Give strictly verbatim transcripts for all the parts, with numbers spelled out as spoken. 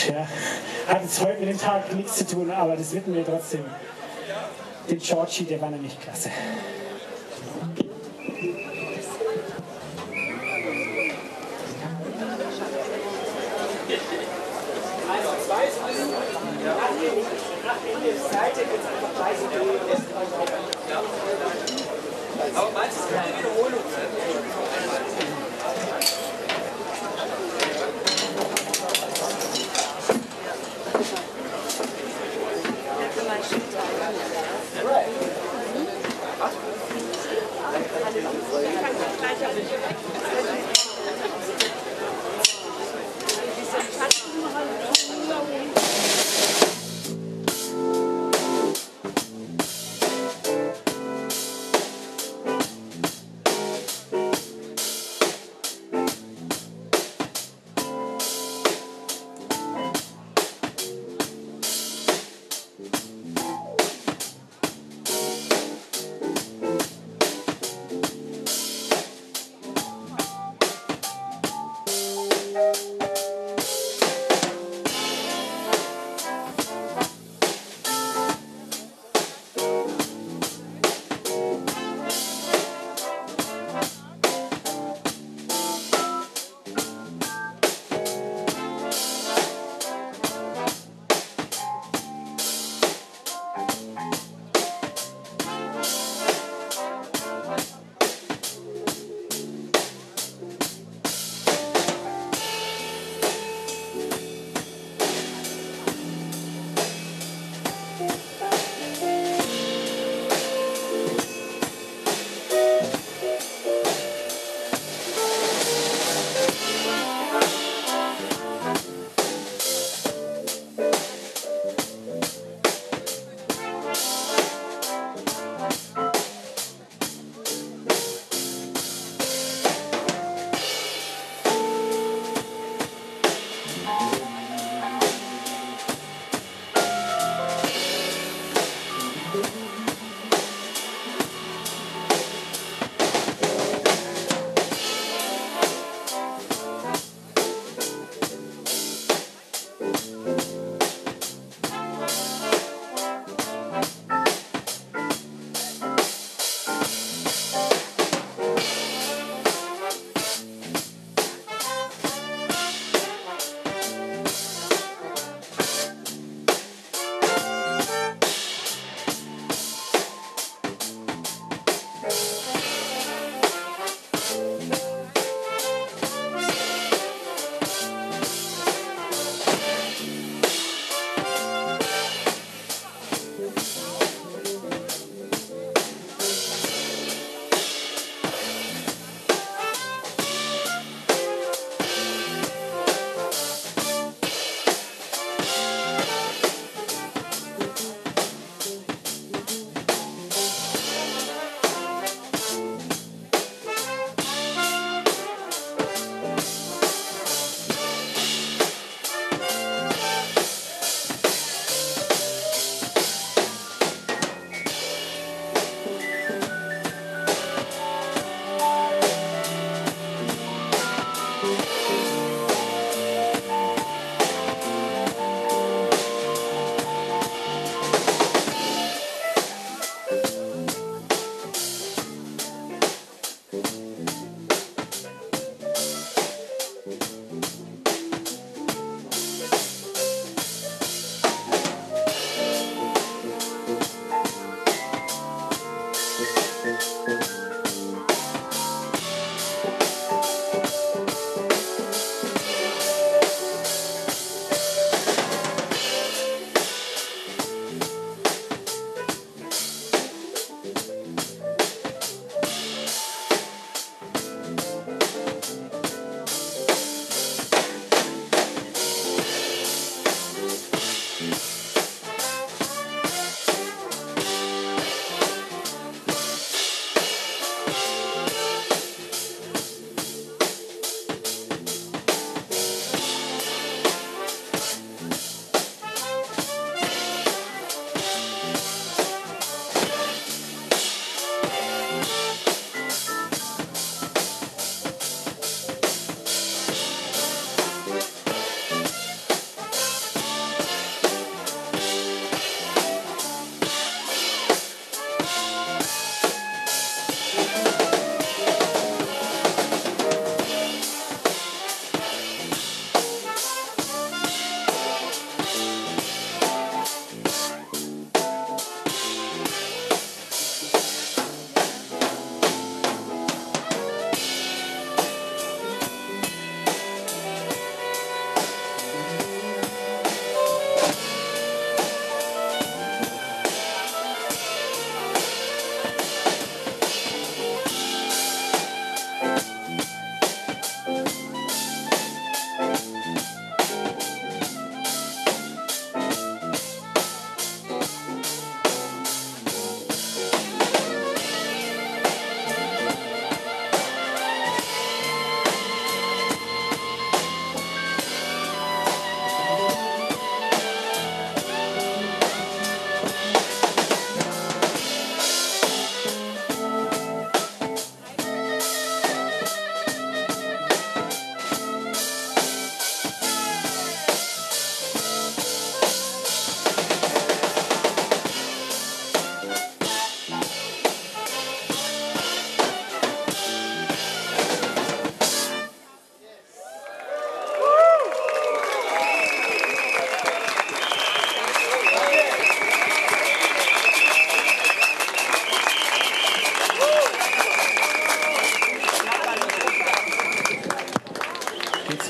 Ja, hat jetzt heute mit dem Tag nichts zu tun, aber das widmen wir trotzdem dem Georgie, der war nämlich klasse. Aber meinst du, es ist keine Wiederholung?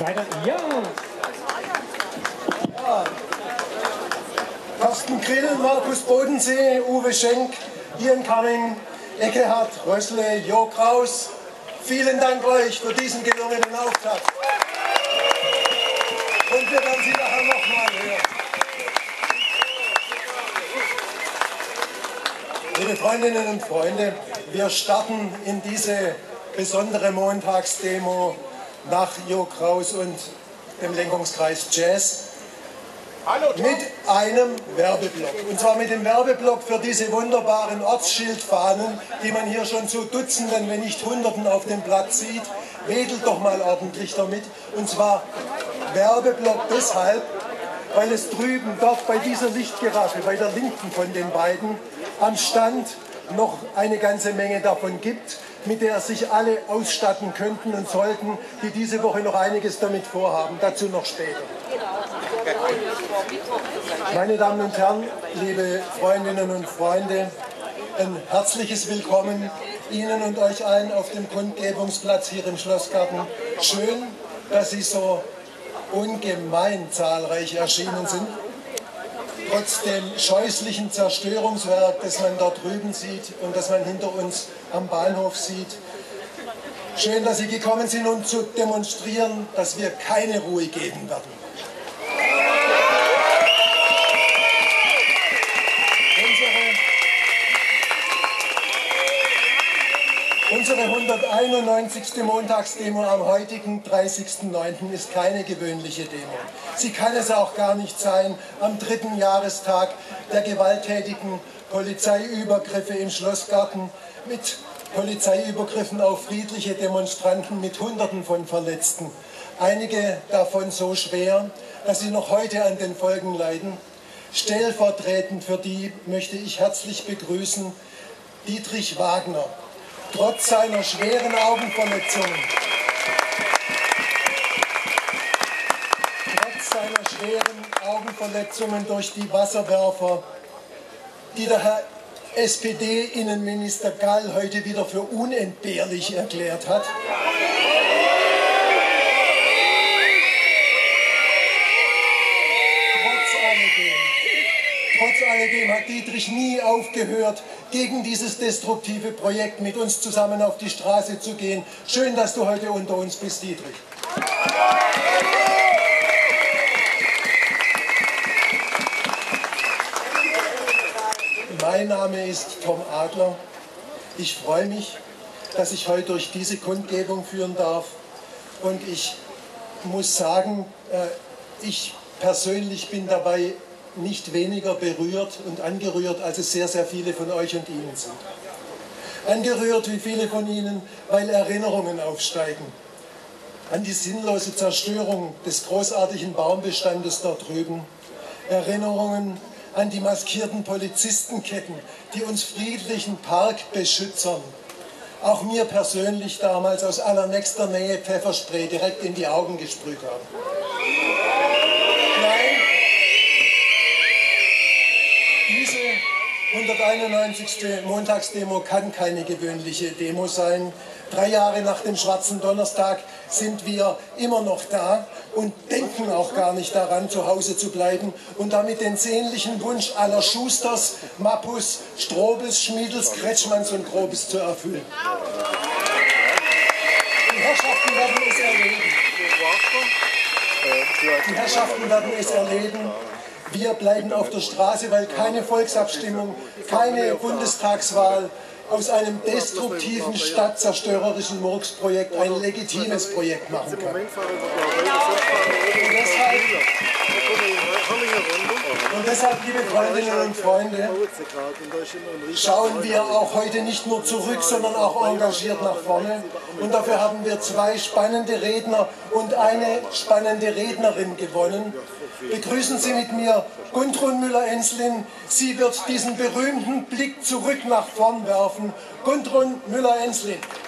weiter. Ja. Ja. Carsten Grill, Markus Bodensee, Uwe Schenk, Ian Cumming, Eckehard Rössle, Jo Kraus. Vielen Dank euch für diesen gelungenen Auftakt. Und wir werden Sie nachher nochmal hören. Liebe Freundinnen und Freunde, wir starten in diese besondere Montagsdemo nach Jo Kraus und dem Lenkungskreis Jazz mit einem Werbeblock. Und zwar mit dem Werbeblock für diese wunderbaren Ortsschildfahnen, die man hier schon zu Dutzenden, wenn nicht Hunderten auf dem Platz sieht. Wedelt doch mal ordentlich damit. Und zwar Werbeblock deshalb, weil es drüben dort bei dieser Lichtgiraffe, bei der linken von den beiden, am Stand noch eine ganze Menge davon gibt, mit der sich alle ausstatten könnten und sollten, die diese Woche noch einiges damit vorhaben. Dazu noch später. Meine Damen und Herren, liebe Freundinnen und Freunde, ein herzliches Willkommen Ihnen und euch allen auf dem Kundgebungsplatz hier im Schlossgarten. Schön, dass Sie so ungemein zahlreich erschienen sind. Trotz dem scheußlichen Zerstörungswerk, das man dort drüben sieht und das man hinter uns am Bahnhof sieht. Schön, dass Sie gekommen sind, um zu demonstrieren, dass wir keine Ruhe geben werden. Unsere hunderteinundneunzigste Montagsdemo am heutigen dreißigsten neunten ist keine gewöhnliche Demo. Sie kann es auch gar nicht sein am dritten Jahrestag der gewalttätigen Polizeiübergriffe im Schlossgarten mit Polizeiübergriffen auf friedliche Demonstranten mit Hunderten von Verletzten. Einige davon so schwer, dass sie noch heute an den Folgen leiden. Stellvertretend für die möchte ich herzlich begrüßen Dietrich Wagner. Trotz seiner schweren Augenverletzungen, trotz seiner schweren Augenverletzungen durch die Wasserwerfer, die der Herr S P D-Innenminister Gall heute wieder für unentbehrlich erklärt hat. Trotz alledem, trotz alledem hat Dietrich nie aufgehört, gegen dieses destruktive Projekt mit uns zusammen auf die Straße zu gehen. Schön, dass du heute unter uns bist, Dietrich. Mein Name ist Tom Adler. Ich freue mich, dass ich heute durch diese Kundgebung führen darf. Und ich muss sagen, ich persönlich bin dabei nicht weniger berührt und angerührt, als es sehr, sehr viele von euch und Ihnen sind. Angerührt wie viele von Ihnen, weil Erinnerungen aufsteigen an die sinnlose Zerstörung des großartigen Baumbestandes dort drüben. Erinnerungen an die maskierten Polizistenketten, die uns friedlichen Parkbeschützern, auch mir persönlich damals aus allernächster Nähe Pfefferspray direkt in die Augen gesprüht haben. Nein, diese hunderteinundneunzigste Montagsdemo kann keine gewöhnliche Demo sein. Drei Jahre nach dem Schwarzen Donnerstag sind wir immer noch da und denken auch gar nicht daran, zu Hause zu bleiben und damit den sehnlichen Wunsch aller Schusters, Mappus, Strobels, Schmiedels, Kretschmanns und Grobes zu erfüllen. Die Herrschaften werden es erleben. Die Herrschaften werden es erleben. Wir bleiben auf der Straße, weil keine Volksabstimmung, keine Bundestagswahl aus einem destruktiven, stadtzerstörerischen Murksprojekt ein legitimes Projekt machen kann. Und deshalb, und deshalb, liebe Freundinnen und Freunde, schauen wir auch heute nicht nur zurück, sondern auch engagiert nach vorne. Und dafür haben wir zwei spannende Redner und eine spannende Rednerin gewonnen. Begrüßen Sie mit mir Gudrun Müller-Enslin. Sie wird diesen berühmten Blick zurück nach vorn werfen. Gudrun Müller-Enslin.